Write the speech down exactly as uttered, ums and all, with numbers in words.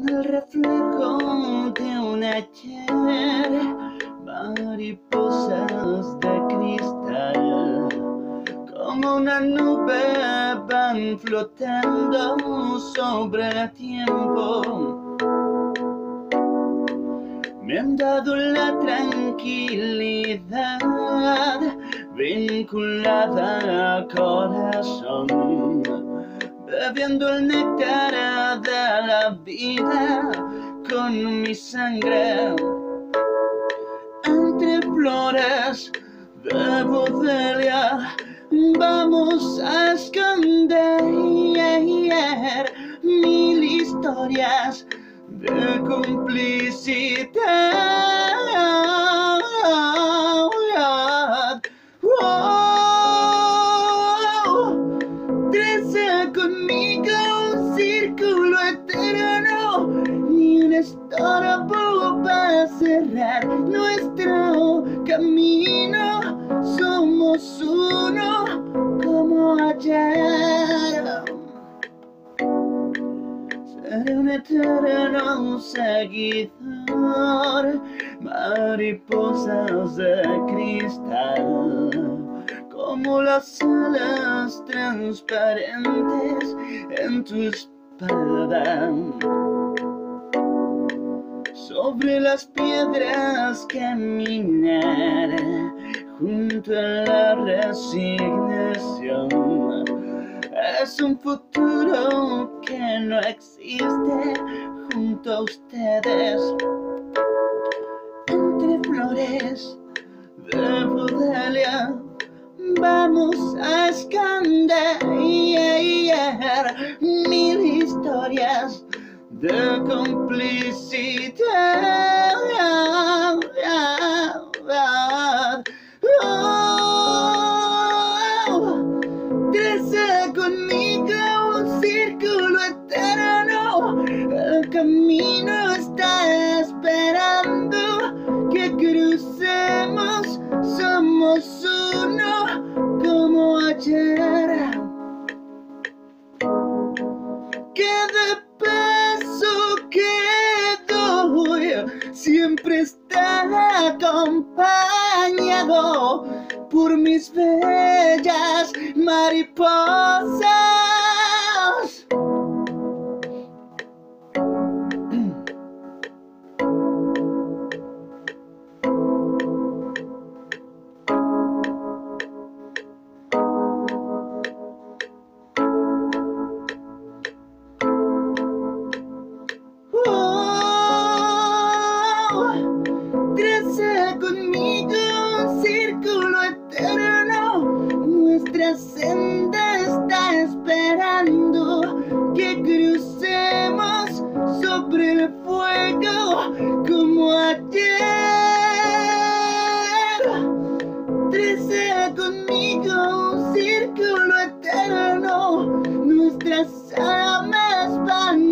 con el reflejo de un ayer, mariposas de cristal, como una nube van flotando sobre el tiempo. Me han dado la tranquilidad vinculada al corazón, bebiendo el néctar de la vida con mi sangre. Entre flores de budelia vamos a esconder mil historias de complicidad. Oh, trece conmigo un círculo eterno, ni un estorbo para cerrar nuestro camino. Somos uno como ayer. Seré un eterno seguidor, mariposas de cristal, como las alas transparentes en tu espalda. Sobre las piedras caminar, junto a la resignación. Es un futuro que no existe junto a ustedes. Entre flores de budelia vamos a esconder mil historias de complicidad. Oh, trece conmigo un círculo eterno, el camino está esperando que crucemos. Somos uno como ayer. Que de paso que doy siempre está acompañado por mis bellas mariposas. Trece conmigo un círculo eterno, nuestra senda está esperando que crucemos sobre el fuego como ayer. Trece conmigo un círculo eterno, nuestras almas van